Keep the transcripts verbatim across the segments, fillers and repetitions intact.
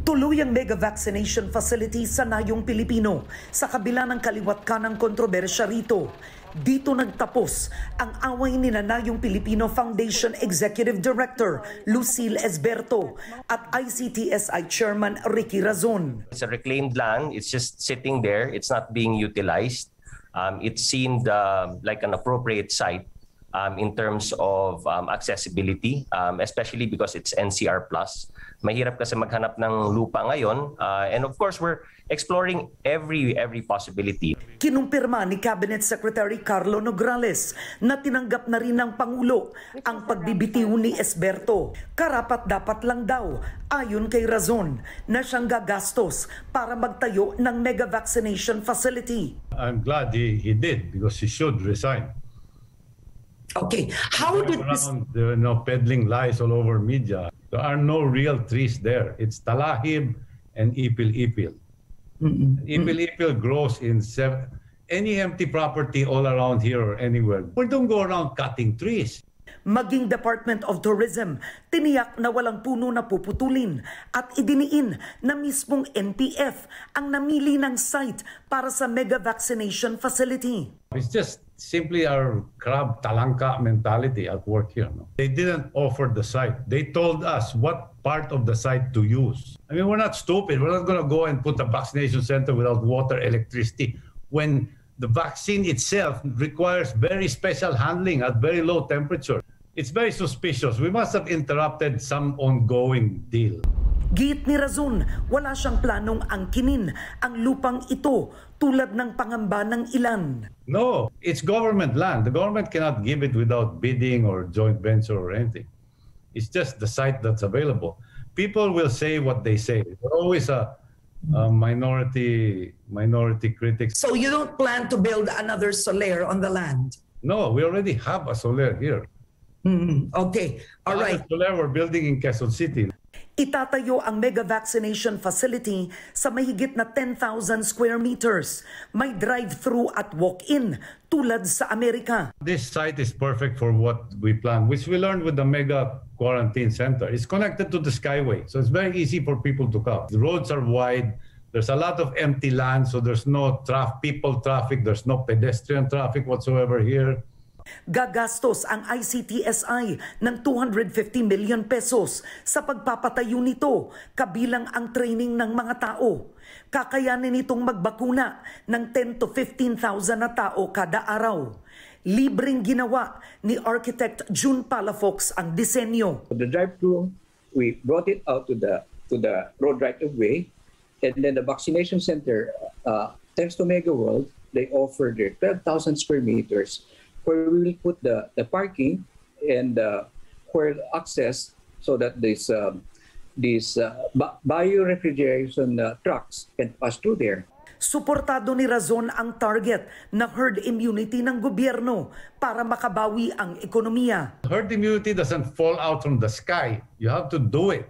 Tuloy ang mega vaccination facility sa Nayong Pilipino sa kabila ng kaliwat ka ng kontrobersya rito. Dito nagtapos ang away ni Nayong Pilipino Foundation Executive Director Lucille Esberto at I C T S I Chairman Ricky Razon. It's a reclaimed land. It's just sitting there. It's not being utilized. Um, it seemed uh, like an appropriate site um, in terms of um, accessibility, um, especially because it's N C R plus. Mahirap kasi maghanap ng lupa ngayon. Uh, and of course, we're exploring every every possibility. Kinumpirma ni Cabinet Secretary Carlo Nograles na tinanggap na rin ng Pangulo ang pagbibitiw ni Esberto. Karapat-dapat lang daw, ayon kay Razon, na siyang gagastos para magtayo ng mega vaccination facility. I'm glad he, he did because he should resign. Okay, how did this... There are no peddling lies all over media. There are no real trees there. It's talahib and ipil-ipil. Mm-hmm. Ipil-ipil grows in seven, any empty property all around here or anywhere. We don't go around cutting trees. Maging Department of Tourism, tiniyak na walang puno na puputulin at idiniin na mismong N P F ang namili ng site para sa mega vaccination facility. It's just simply our crab talangka mentality at work here. No? They didn't offer the site. They told us what part of the site to use. I mean, we're not stupid. We're not going to go and put a vaccination center without water, electricity, when the vaccine itself requires very special handling at very low temperature. It's very suspicious. We must have interrupted some ongoing deal. Giit ni Razon, wala siyang planong angkinin ang lupang ito tulad ng pangamba ng ilan. No, it's government land. The government cannot give it without bidding or joint venture or anything. It's just the site that's available. People will say what they say. There's always a, a minority minority critics. So you don't plan to build another solar on the land? No, we already have a solar here. Mm-hmm. Okay, all right. The solar we're building in Quezon City. Itatayo ang mega vaccination facility sa mahigit na ten thousand square meters. May drive-through at walk-in tulad sa Amerika. This site is perfect for what we plan, which we learned with the mega quarantine center. It's connected to the Skyway, so it's very easy for people to come. The roads are wide. There's a lot of empty land, so there's no traf people traffic. There's no pedestrian traffic whatsoever here. Gagastos ang I C T S I ng two hundred fifty million pesos sa pagpapatayo nito, kabilang ang training ng mga tao. Kakayanin nitong magbakuna ng ten to fifteen thousand na tao kada araw. Libreng ginawa ni Architect June Palafox ang disenyo. The drive-through, we brought it out to the to the road right of way, and then the vaccination center, uh, thanks to Mega World, they offered their twelve thousand square meters. Where we will put the, the parking and uh, where access so that these um, these uh, biorefrigeration uh, trucks can pass through there. Suportado ni Razon ang target na herd immunity ng gobyerno para makabawi ang ekonomiya. Herd immunity doesn't fall out from the sky. You have to do it.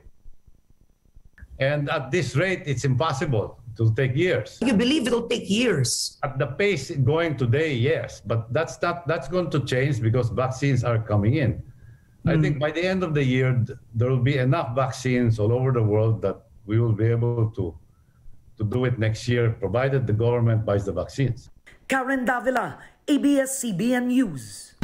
And at this rate, it's impossible. It will take years. You believe it will take years? At the pace going today, yes. But that's not, that's going to change because vaccines are coming in. Mm. I think by the end of the year, there will be enough vaccines all over the world that we will be able to, to do it next year, provided the government buys the vaccines. Karen Davila, A B S C B N News.